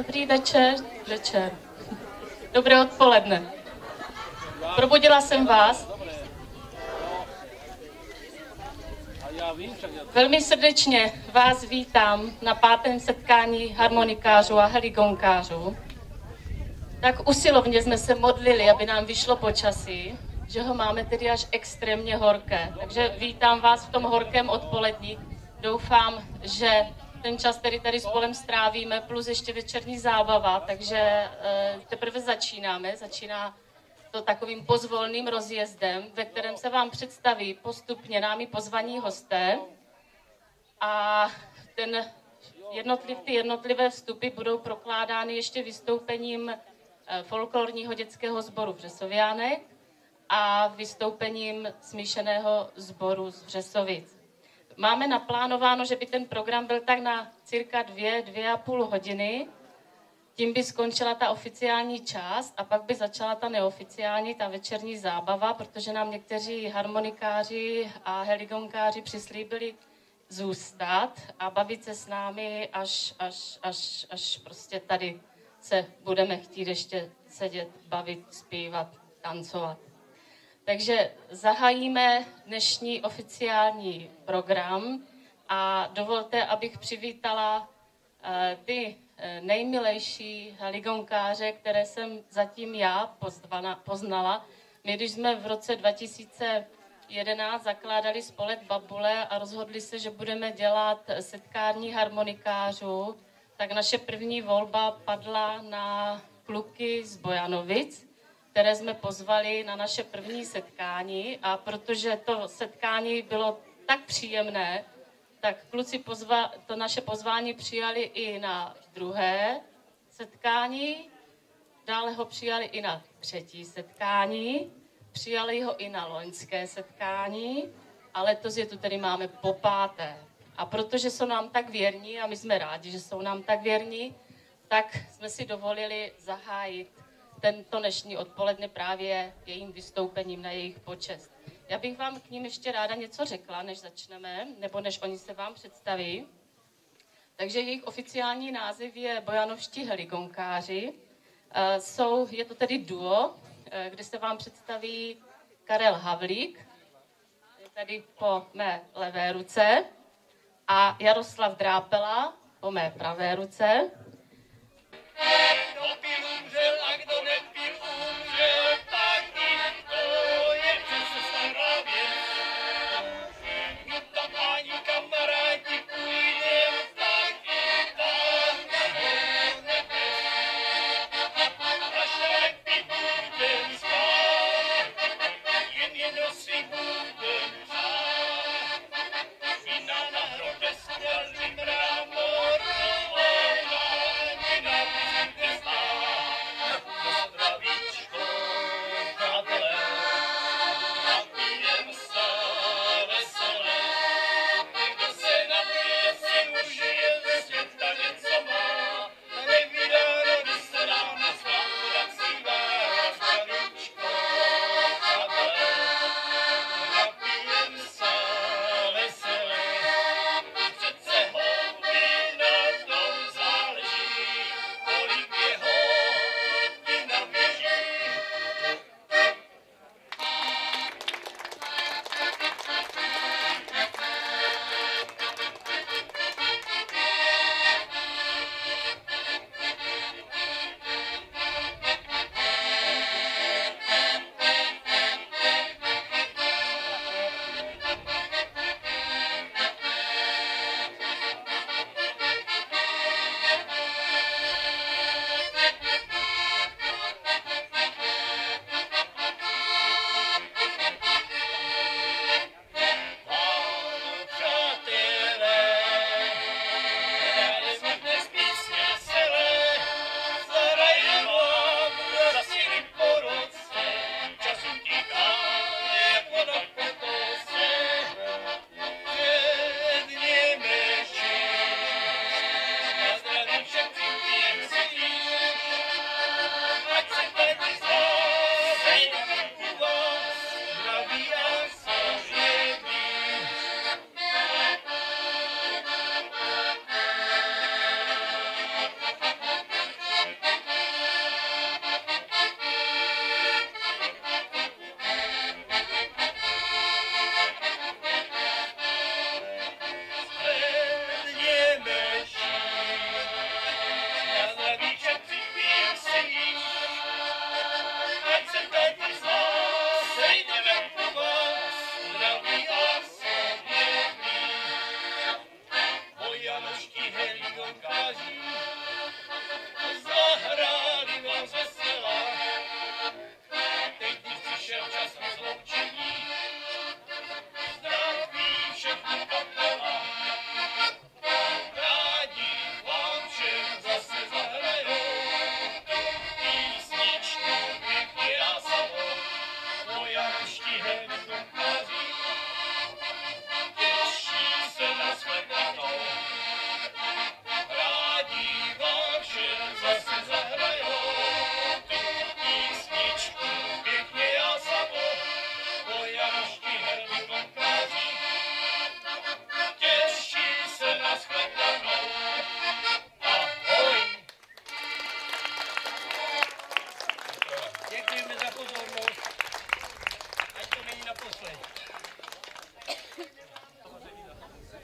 Dobrý večer, Dobré odpoledne. Probudila jsem vás. Velmi srdečně vás vítám na 5. setkání harmonikářů a heligonkářů. Tak usilovně jsme se modlili, aby nám vyšlo počasí, že ho máme tedy až extrémně horké. Takže vítám vás v tom horkém odpolední. Doufám, že ten čas, který tady spolem strávíme, plus ještě večerní zábava, takže teprve začínáme. Začíná to takovým pozvolným rozjezdem, ve kterém se vám představí postupně námi pozvaní hosté. A ty jednotlivé vstupy budou prokládány ještě vystoupením folklorního dětského sboru Vřesoviánek a vystoupením smíšeného sboru z Vřesovic. Máme naplánováno, že by ten program byl tak na cirka 2,5 hodiny. Tím by skončila ta oficiální část a pak by začala ta neoficiální, ta večerní zábava, protože nám někteří harmonikáři a heligonkáři přislíbili zůstat a bavit se s námi, až prostě tady se budeme chtít ještě sedět, bavit, zpívat, tancovat. Takže zahájíme dnešní oficiální program a dovolte, abych přivítala ty nejmilejší heligonkáře, které jsem zatím já poznala. My, když jsme v roce 2011 zakládali spolek Babule a rozhodli se, že budeme dělat setkání harmonikářů, tak naše první volba padla na kluky z Bojanovic, které jsme pozvali na naše první setkání, a protože to setkání bylo tak příjemné, tak kluci to naše pozvání přijali i na druhé setkání, dále ho přijali i na 3. setkání, přijali ho i na loňské setkání a letos je tu tedy máme po 5. A protože jsou nám tak věrní, a my jsme rádi, že jsou nám tak věrní, tak jsme si dovolili zahájit tento dnešní odpoledne právě jejím vystoupením na jejich počest. Já bych vám k ním ještě ráda něco řekla, než začneme, nebo než oni se vám představí. Takže jejich oficiální název je Bojanovští heligonkáři. Je to tedy duo, kde se vám představí Karel Havlík, je tady po mé levé ruce, a Jaroslav Drápela po mé pravé ruce. Kdo pil umřel a kdo nepil umřel, tak to je přece stará věc. Kdo tam ani kamarádi půjdem, tak i tam nehnete. Naše budem spát, jen si budem přát. Vina na hrobě snělý mramor,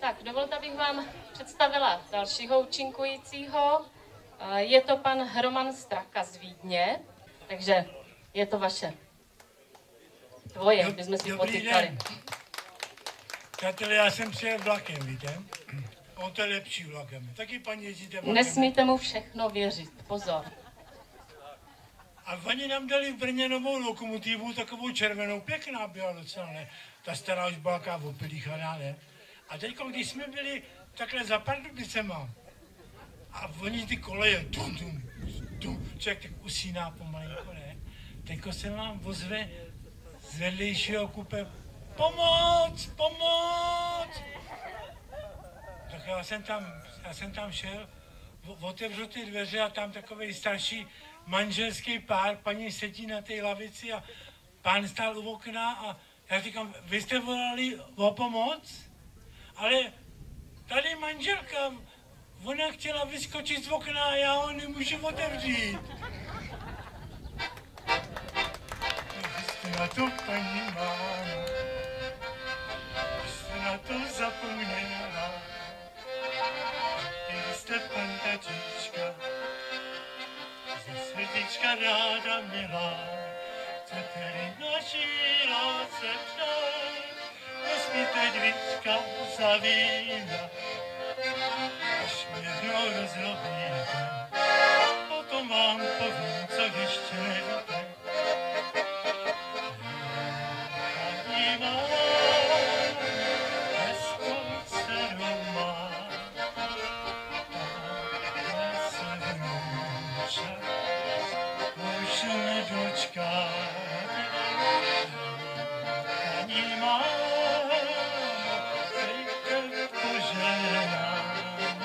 Tak, dovolte, abych vám představila dalšího účinkujícího. Je to pan Roman Straka z Vídně, takže je to vaše. Tvoje, my jsme si potýkali. Přátelé, já jsem přijel vlakem, víte? On to je lepší vlakem. Taky paní jezdíte vlakem. Nesmíte mu všechno věřit, pozor. A oni nám dali v Brně novou lokomotivu, takovou červenou, pěkná byla docela, ne? Ta stará už byla taková opilíchaná, ne? A teď, když jsme byli takhle za Pardubicema, a oni ty koleje, člověk tak usíná pomalinko, ne? Teďko se vám ozve z vedlejšího kupe, pomoc, pomoc! Tak já jsem tam šel, otevřu ty dveře a tam takový starší manželský pár, paní sedí na té lavici a pán stál u okna a já říkám, vy jste volali o pomoc? Ale tady manželka, ona chtěla vyskočit z okna a já ho nemůžu otevřít. Vy jste na to, paní mámo, vy jste na to zapomněla. Vy jste pantačička, ze srdíčka ráda měla, chcete-li naší lásce přát, nesmíte dvíčka zavírat, až mě jednou rozlobíte, potom vám povím, co ještě nevíte. Paní má, hezkou dceru má, takhle se vnouča, už nedočká. Paní má, dejte poženám,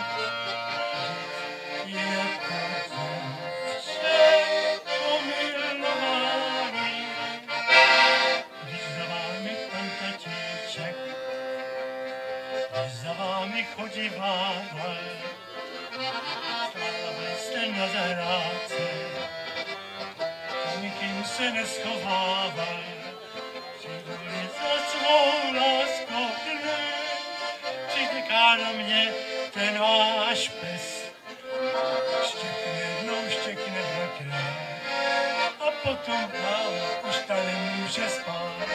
je to dívče pomilovaný, když za vámi pan tatíček, když za vámi chodí vávaj, stále jste na zahrádce, nikým se neschovávaj, přijdu-li za svou láskou dne, přityká na mě ten váš pes. Štěkne jednou, štěkne dvakrát a potom vám už ta nemůže spát.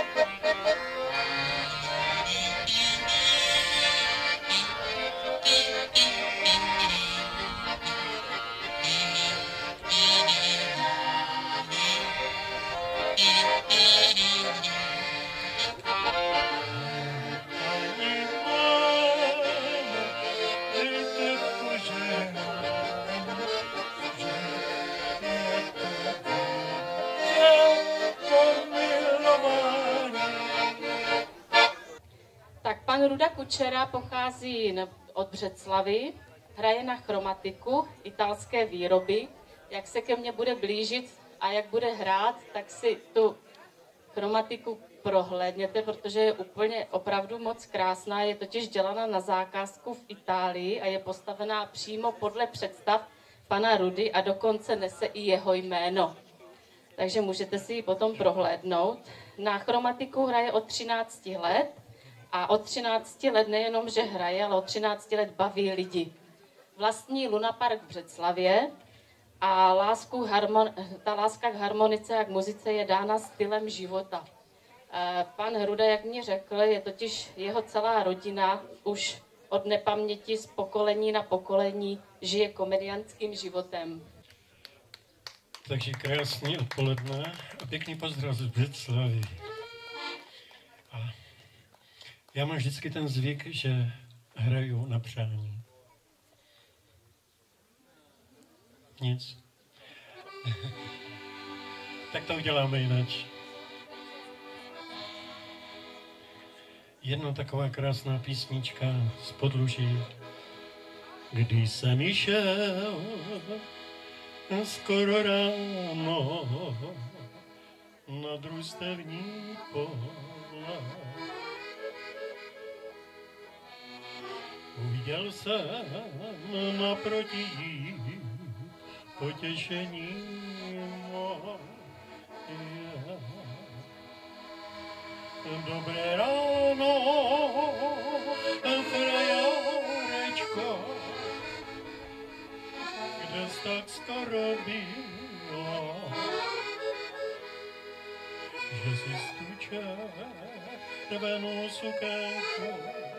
Tak pan Ruda Kučera pochází od Břeclavy, hraje na chromatiku italské výroby. Jak se ke mně bude blížit a jak bude hrát, tak si tu chromatiku prohlédněte, protože je úplně opravdu moc krásná. Je totiž dělána na zakázku v Itálii a je postavená přímo podle představ pana Rudy a dokonce nese i jeho jméno. Takže můžete si ji potom prohlédnout. Na chromatiku hraje od 13 let a od 13 let nejenom, že hraje, ale od 13 let baví lidi. Vlastní Lunapark v Břeclavě a ta láska k harmonice a k muzice je dána stylem života. Pan Hruda, jak mi řekl, je totiž jeho celá rodina už od nepaměti z pokolení na pokolení žije komediantským životem. Takže krásný odpoledne a pěkný pozdrav z Břeclavy. A já mám vždycky ten zvyk, že hraju na přání. Nic. Tak to uděláme jinak. Jedna taková krásná písnička z Podluží. Když jsem išel skoro ráno na družstevní pole, uviděl jsem naproti potěšení moje. Dobré ráno, tak skoro bylo, že si tu červenou sukénku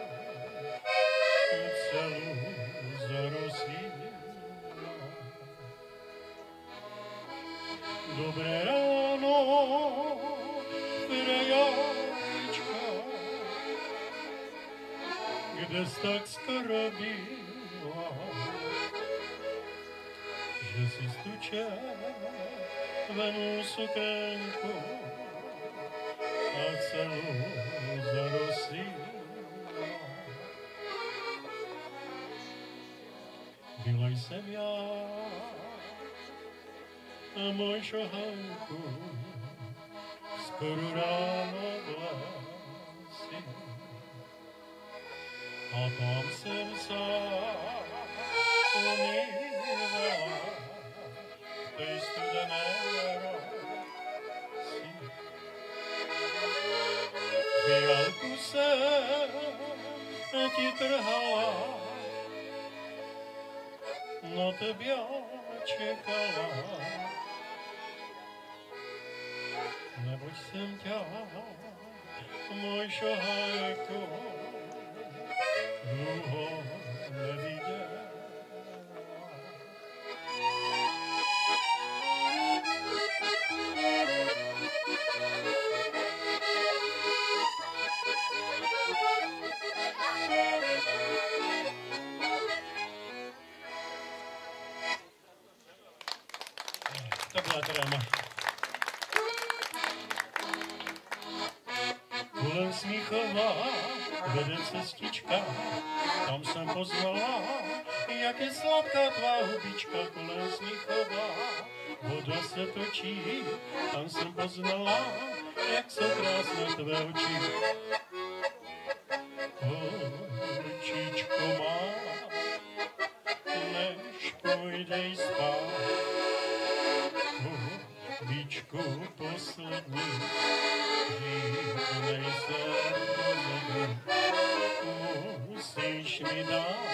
celou zarosila. Dobré ráno, frejáčka, kde jsi tak skoro byla, že si tu červenou sukénku a celou zarosila. Byla jsem já a můj šohanku skoro ráno v lesi. A tam jsem sám umývala v tej studené rosi. Fialku jsem ti trhala, na tebe čekala, neboť jsem tě, můj šohajku, dlouho neviděl. To byla tréma. Kolem Smíchova vede cestička, tam jsem poznala, jak je sladká tvá hubička. Kolem Smíchova voda se točí, tam jsem poznala, jak jsou krásné tvé oči. Holčičko má, než půjdej spát, hubičku poslední, říknej se rozhodnu, musíš mi dát,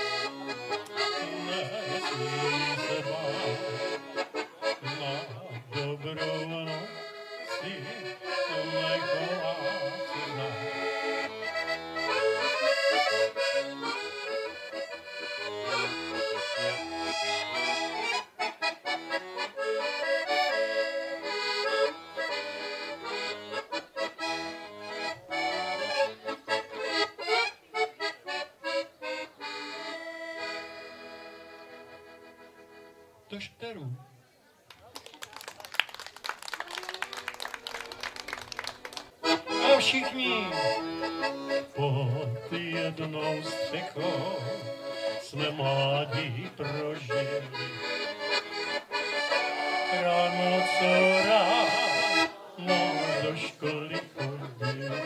nesmí se bát, na dobrou noci, nechová se znát. Do šterů. A všichni pod jednou střechou jsme mládí prožili. Ráno co ráno do školy chodili.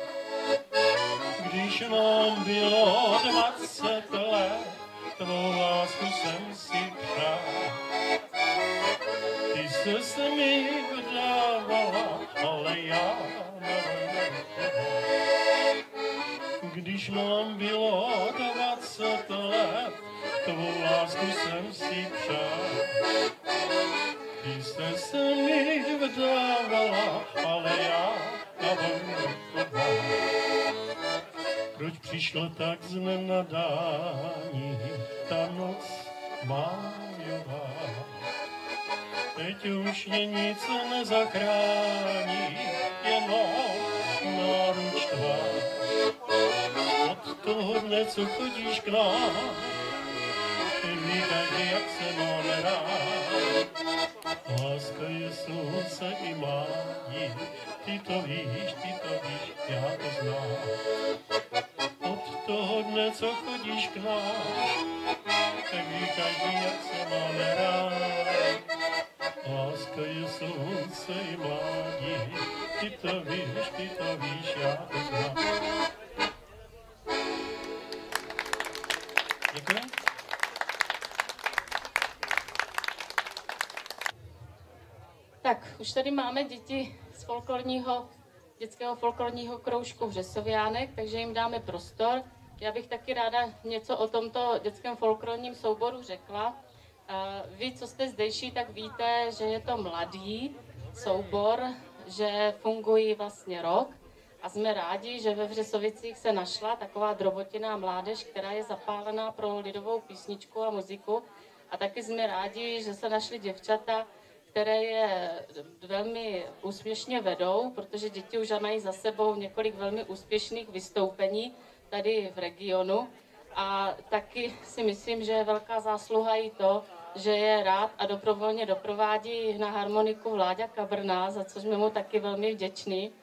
Když nám bylo 20 let, tvou lásku jsem si přál. Ty se mi vdávala, ale já nevím. Když nám bylo 20 let, tvou lásku jsem si přál. Ty se mi vdávala, ale já nevím. Proč přišlo tak znenadání ta noc májová? Teď už mě nic nezachrání, jenom náruč tvá. Od toho dne, co chodíš k nám, vítaj, jak se máme rád. Láska je slunce i mládí, ty to víš, já to znám. Od toho dne, co chodíš k nám, ví každý, jak se máme rád. Láska je slunce i mládí, ty to víš, já to znám. Děkuji. Tak, už tady máme děti z dětského folklorního kroužku Vřesoviánek, takže jim dáme prostor. Já bych taky ráda něco o tomto dětském folklorním souboru řekla. Vy, co jste zdejší, tak víte, že je to mladý soubor, že fungují vlastně rok a jsme rádi, že ve Vřesovicích se našla taková drobotinná mládež, která je zapálená pro lidovou písničku a muziku. A taky jsme rádi, že se našly děvčata, které je velmi úspěšně vedou, protože děti už mají za sebou několik velmi úspěšných vystoupení tady v regionu. A taky si myslím, že je velká zásluha i to, že je rád a dobrovolně doprovádí na harmoniku Vláďa Kabrna, za což jsme mu taky velmi vděční.